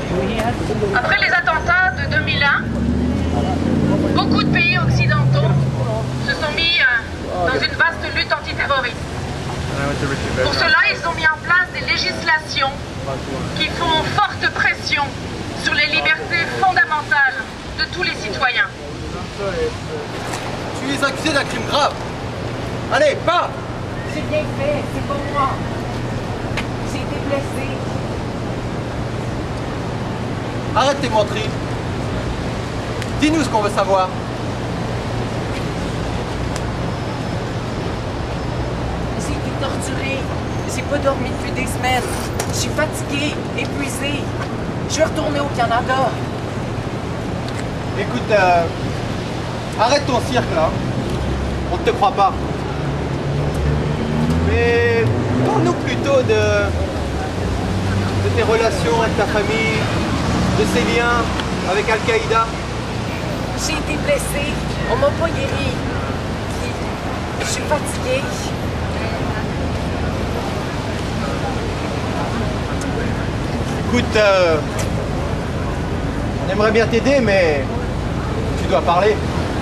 Après les attentats de 2001, beaucoup de pays occidentaux se sont mis dans une vaste lutte antiterroriste. Pour cela, ils ont mis en place des législations qui font forte pression sur les libertés fondamentales de tous les citoyens. Tu es accusé d'un crime grave. Allez, pars! J'ai bien fait, c'est pas moi. J'ai été blessée. Arrête tes menteries. Dis-nous ce qu'on veut savoir. J'ai été torturée. J'ai pas dormi depuis des semaines. Je suis fatiguée, épuisée. Je vais retourner au Canada. Écoute, arrête ton cirque là. On ne te croit pas. Mais parle-nous plutôt de tes relations avec ta famille, de ces liens avec Al-Qaïda. J'ai été blessée. On m'a pas guérie. Puis, je suis fatiguée. Écoute, on aimerait bien t'aider, mais tu dois parler.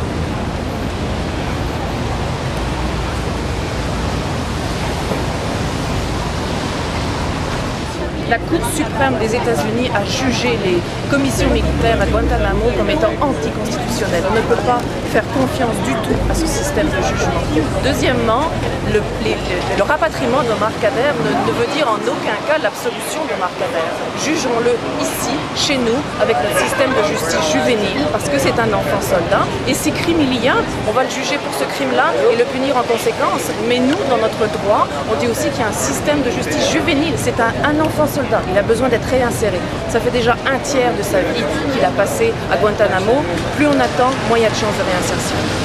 La Cour suprême des États-Unis a jugé les commissions militaires à Guantanamo comme étant anticonstitutionnelles. On ne peut pas faire confiance du tout à ce système de jugement. Deuxièmement, le rapatriement d'Omar Khadr ne veut dire en aucun cas l'absolution d'Omar Khadr. Jugeons-le ici, chez nous, avec notre système de justice juvénile, parce que c'est un enfant soldat. Et si crime il y a, on va le juger pour ce crime-là et le punir en conséquence. Mais nous, dans notre droit, on dit aussi qu'il y a un système de justice juvénile. C'est un enfant soldat. Il a besoin d'être réinséré. Ça fait déjà un tiers de sa vie qu'il a passé à Guantanamo. Plus on attend, moins il y a de chances de réinsertion.